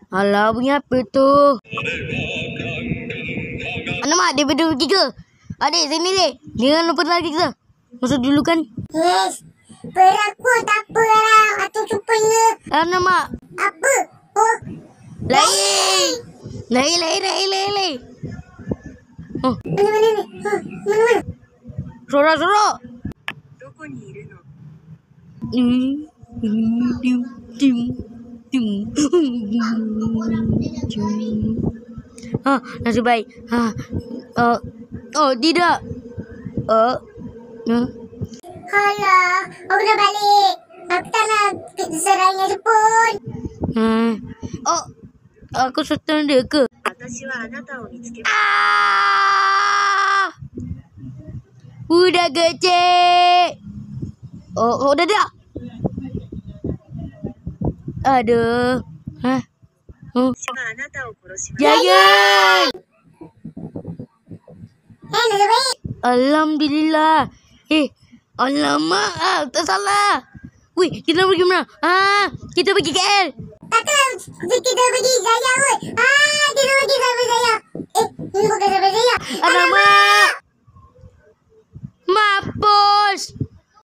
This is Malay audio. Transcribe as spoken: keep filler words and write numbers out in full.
Alah, bunyi apa tu? Alamak, dia berdua pergi ke? Adik, sini dek. Jangan lupa lagi kita. Masuk dulu kan? Yes. Berakut tak apa lah. Atau supaya. Alamak. Apa? Oh. Lain. Lain, lain, lain, lain, lain. Oh. Mana, mana ni? Huh, mana, mana? Sorak-sorak. Hmm. Dim, dim, dim. Ha, nasib baik. Ha. Uh, oh, tidak. Uh, uh. Alah, aku dah balik. Aku tak nak serangnya tu pun. Hmm. Oh, aku setengah dia ke? Ah! Udah kecil. Oh, oh, dah dah. Aduh. Hah? Oh. Jangan. Eh, nasib baik. Alhamdulillah. Eh, alamak. Ah, tak salah. Wih, kita pergi mana? Ah, kita pergi K L. Takkan kita pergi Jaya kot. Ah, kita pergi sama Jaya.